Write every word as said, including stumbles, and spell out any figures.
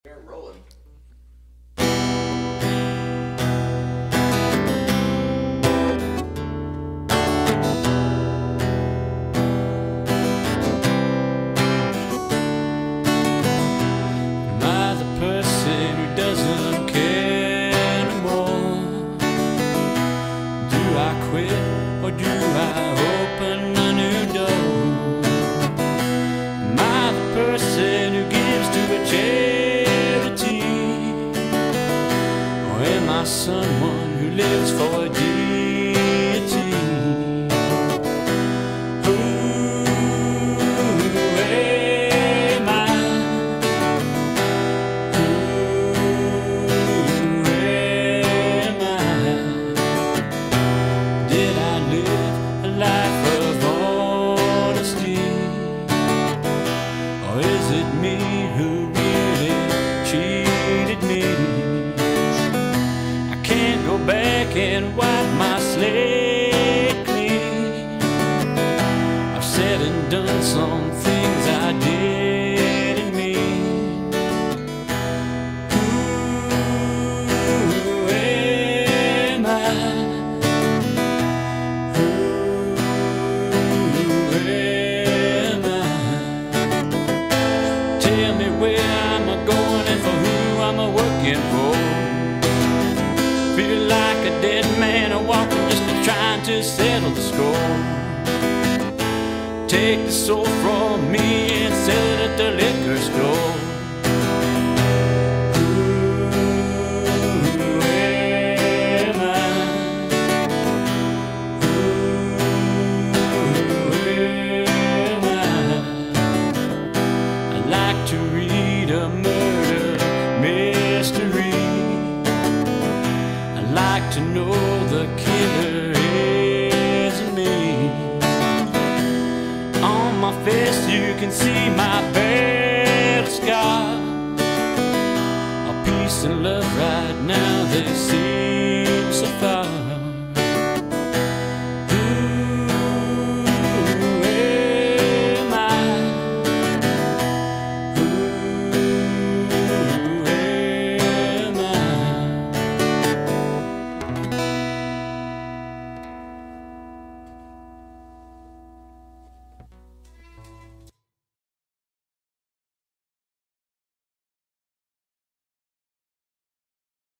They're rolling. Am I the person who doesn't care anymore? Do I quit or do I open a new door? Am I the person who gives to a charity? Or am I someone who lives for a deity? Who am I? Who am I? Did I live a life of honesty? Or is it me who really cheated me? I can't go back and wipe my slate clean. I've said and done some things I didn't mean. Who am I? Who am I? Tell me where I'm a going and for who I'm a working for. Feel like a dead man a walking just a trying to settle the score. Take the soul from me and sell it at the liquor store. Who am I? Who am I? I like to read a murder mystery. I like to know the killer isn't me. On my face you can see my battle scar. A peace and love right now they see